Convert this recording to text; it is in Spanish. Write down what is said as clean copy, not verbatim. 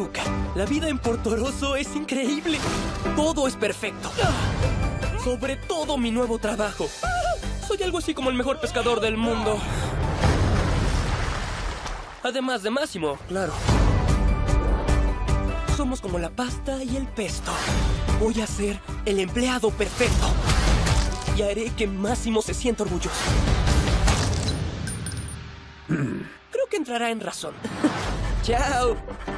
nunca. La vida en Portorosso es increíble. Todo es perfecto. Sobre todo mi nuevo trabajo. Soy algo así como el mejor pescador del mundo. Además de Máximo, claro. Somos como la pasta y el pesto. Voy a ser el empleado perfecto. Y haré que Máximo se sienta orgulloso. Creo que entrará en razón. Chao.